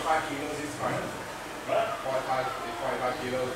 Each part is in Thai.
5 kilos is fine. 45 kilos.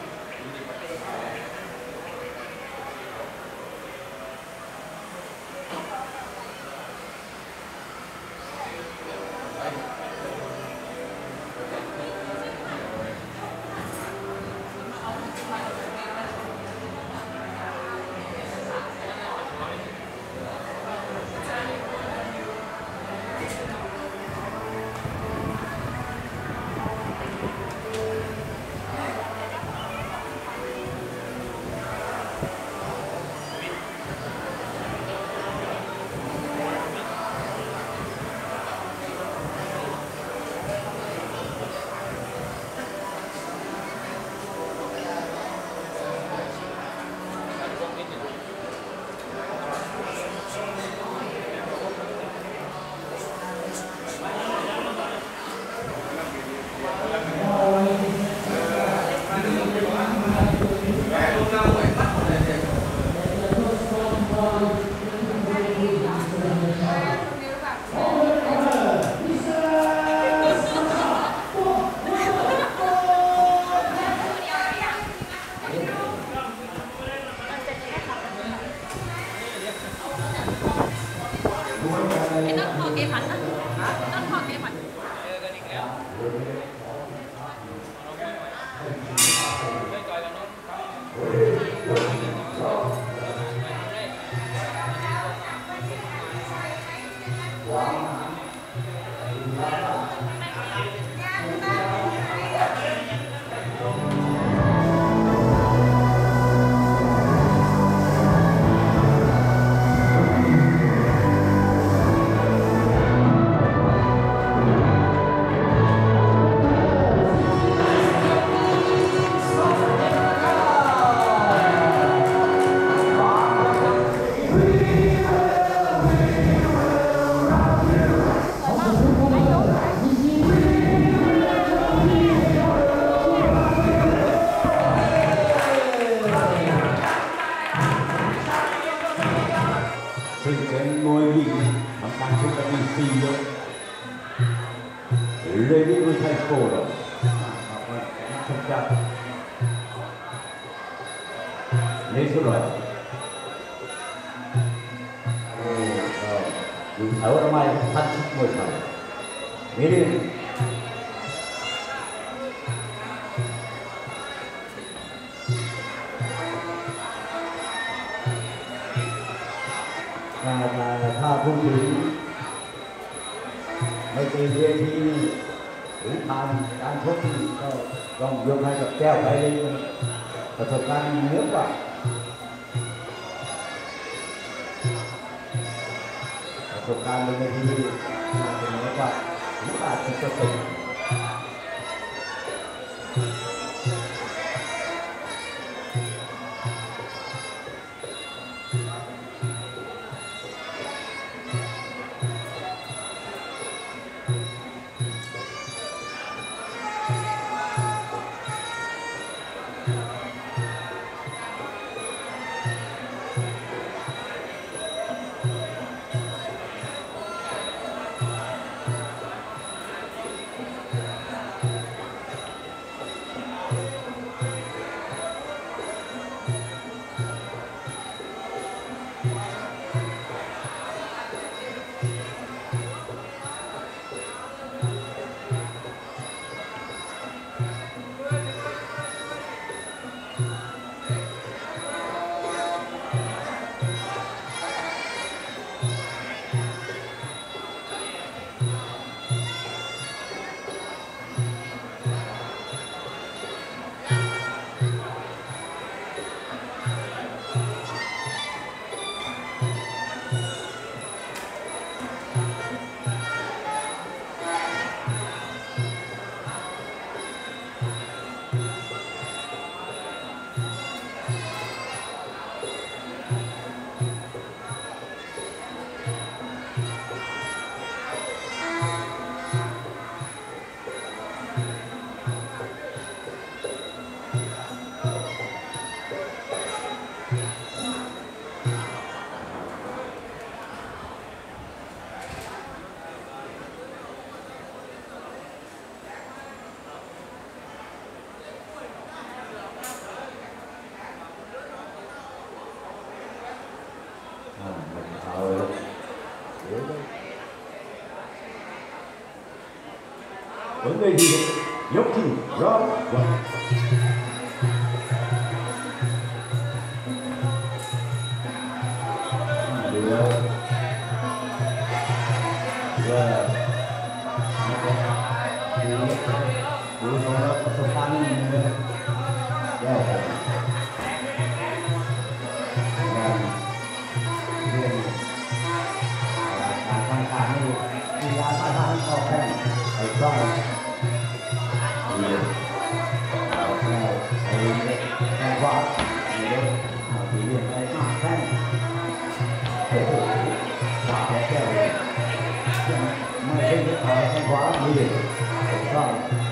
ถ้าพูดถึงไม่เป็นเวทีหรือทางการชกก็ต้องยกให้กับแก้วไปเลยประสบการณ์เยอะกว่าประสบการณ์ในเวทีเป็นเยอะกว่า80% บนเวทียกที่ร้อยวันดูแล้วว่าดูของเราประสบการณ์นี่เลยแย่เลยเรียนการทำการนี่มียาท่าทางต่อแทนไอ้บ้าเรียนเอาแค่ไอ้แค่ว่าเรียนเรียนไอ้มากแค่โอ้โหว่าแค่เลยไม่ใช่แค่ว่าเรียนไอ้บ้า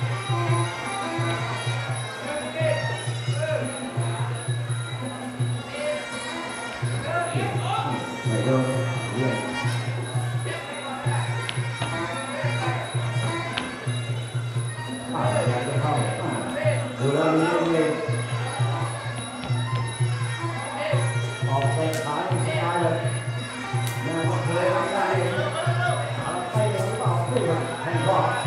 ไม่โดนเรียนอยากจะเข้าดูแล้วนี่เลยออกไปขายสบายเลยแม่ก็เคยทำได้อะไรไปหรือเปล่าเพื่อนแข่งก่อน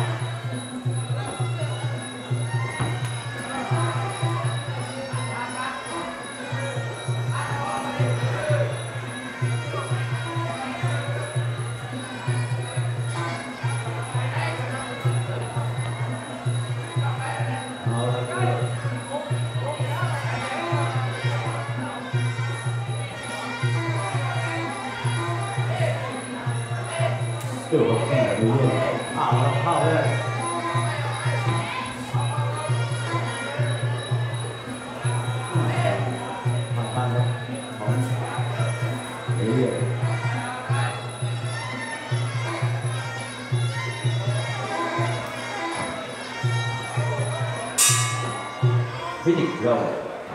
เดี๋ยวแข่งดูเลยเข้าเลยมาทันเลยของเรื่อยฟินิกเรา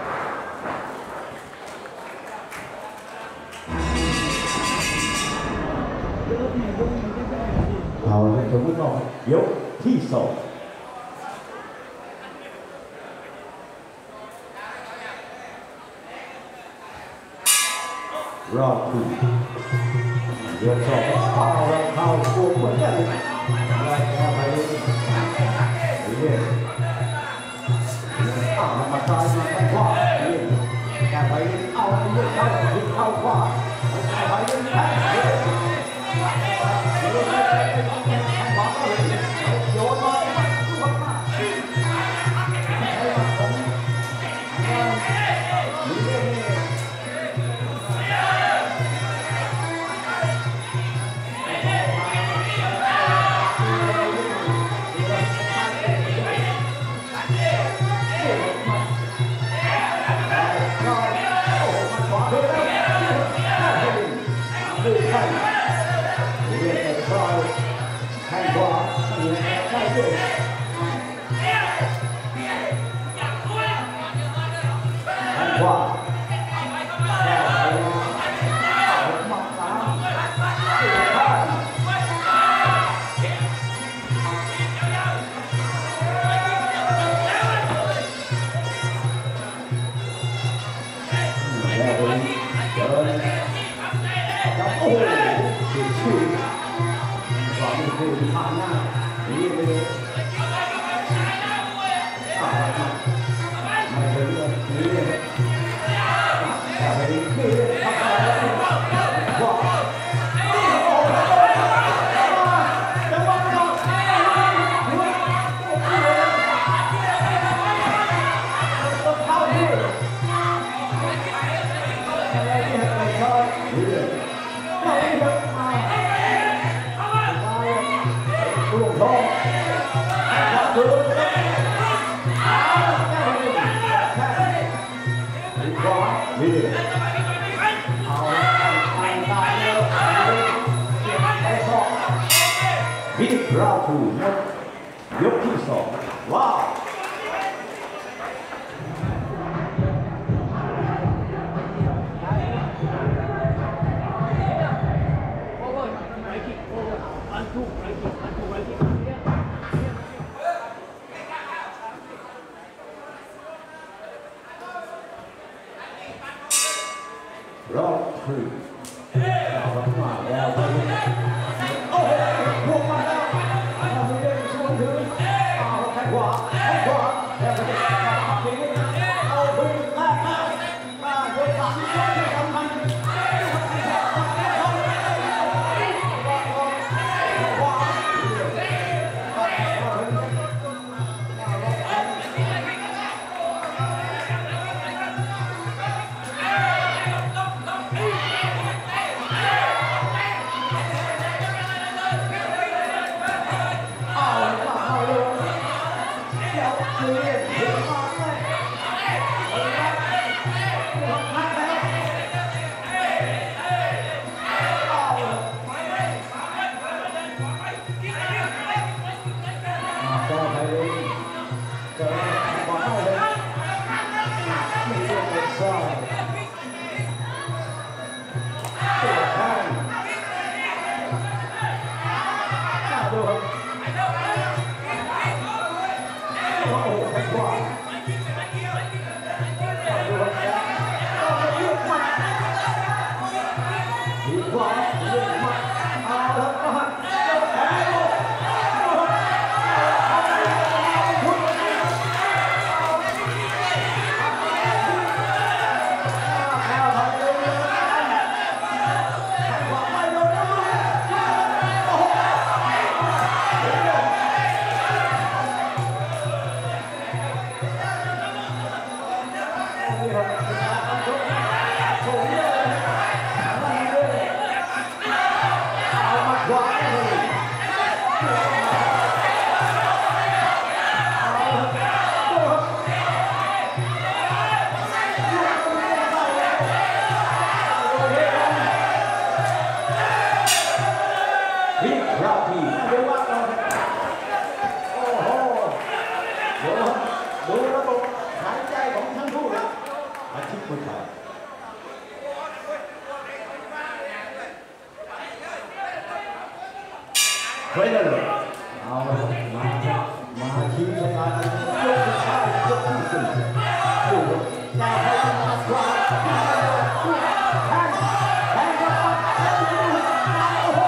เอาละสมมติว่ายกที่สองรอบที่ยกสองเข้าพวกเหมือนกันไล่แค่ไปเรื่อยมาซ้ายมาข้างขวาแค่ไปเอาเรื่อยเข้าขวาไปเรื่อยโยนมาวิกราทูยกที่สองว้าวรอบคือเอามาแล้วโอ้โหพวกมาแล้วเอาไปเล่นชวนถึงเดี๋ยวว่าเราโอ้โหดูระบบหายใจของทั้งคู่เลยอาชีพมวยไทยเฮ้ยเลยเอามาชี้ชะตายกที่สามยกที่สี่ดูแก้ให้ชนะกว่าแทงกับปัดโอ้โห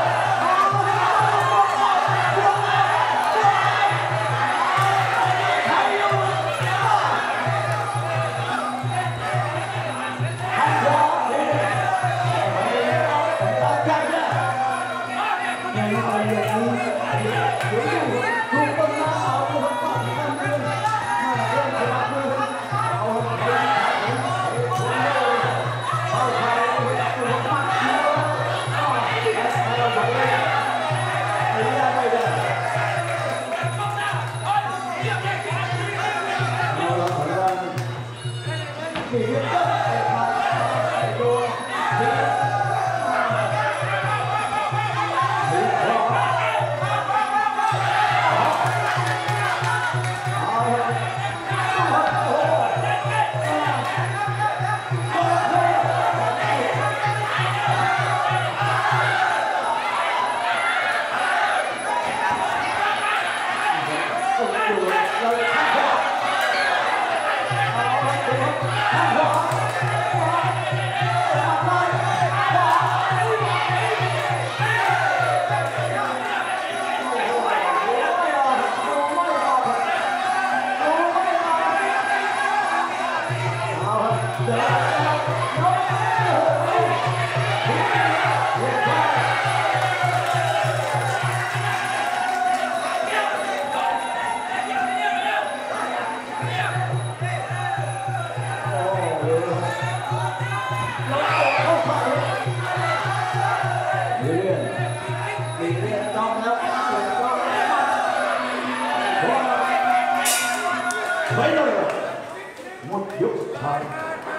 หมดยกสุดท้าย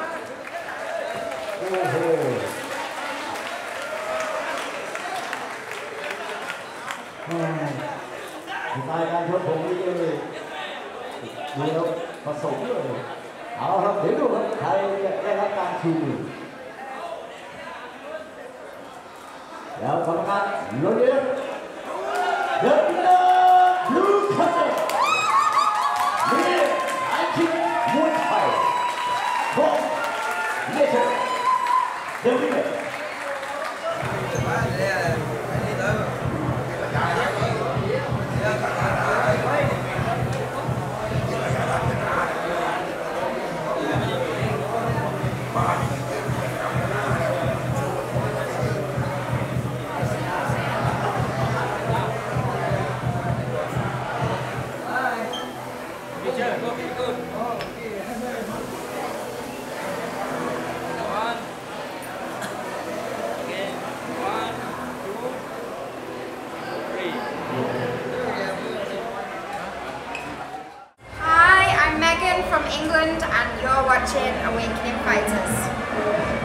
โอ้โหสไตล์การชกผมนี่เลยดูแล้วผสมเลยเอาครับเดี๋ยวดูครับใครจะได้รับการชูมือแล้วกรรมการลงเรือเดินลูกคัสเซ่นี่ไอคิดมวยไทยของเนชั่นเดวิด England, and you're watching Awakening Fighters.